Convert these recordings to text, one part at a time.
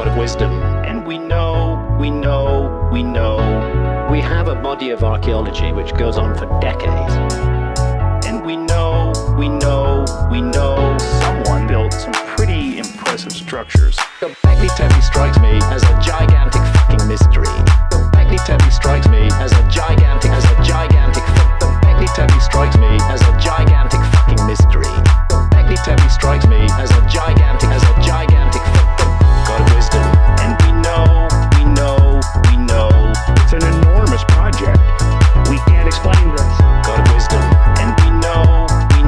God of wisdom. And we know. We have a body of archaeology which goes on for decades. And we know. Someone built some pretty impressive structures. Göbekli Tepe strikes me as a gigantic fucking mystery. Göbekli Tepe strikes me as a gigantic. Göbekli Tepe strikes me as a gigantic fucking mystery. Göbekli Tepe strikes me as a gigantic. God of wisdom. And we know. It's an enormous project. We can't explain this. God of wisdom. And we know.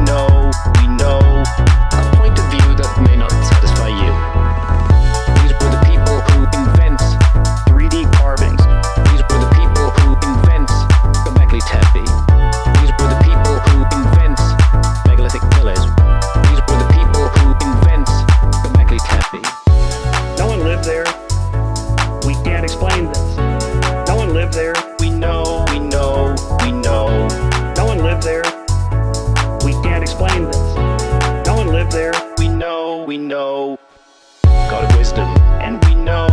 A point of view that may not satisfy you. These were the people who invent 3D carvings. These were the people who invent Göbekli Tepe. These were the people who invent megalithic pillars. These were the people who invent Göbekli Tepe. No one lived there. We can't explain this. No one lived there. We know. No one lived there. We can't explain this. No one lived there. We know. God of wisdom. And we know.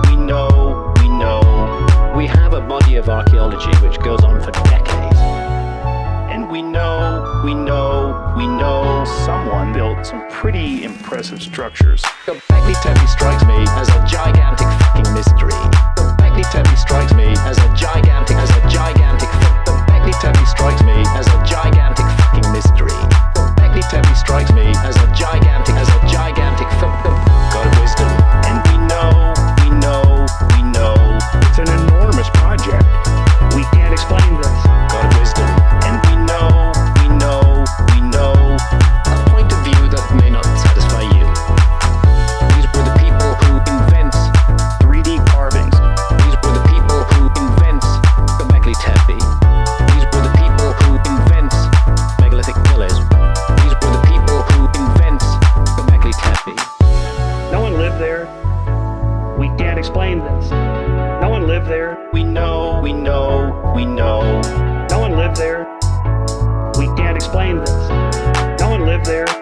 We have a body of archaeology which goes on for decades. And we know. Someone built some pretty impressive structures. Göbekli Tepe strikes me as a gigantic fucking mystery. Göbekli Tepe strikes me as a gigantic. Göbekli Tepe strikes me as a gigantic fucking mystery. Göbekli Tepe strikes me as a gigantic. God of wisdom. And we know. It's an enormous project. We can't explain this. God of wisdom. And we know. A point of view that may not satisfy you. These were the people who invent 3D carvings. These were the people who invent Göbekli Tepe. These were the people who invent megalithic pillars. These were the people who invent Göbekli Tepe. No one lived there. We can't explain this. No one lived there. We know. No one lived there. We can't explain this. No one lived there.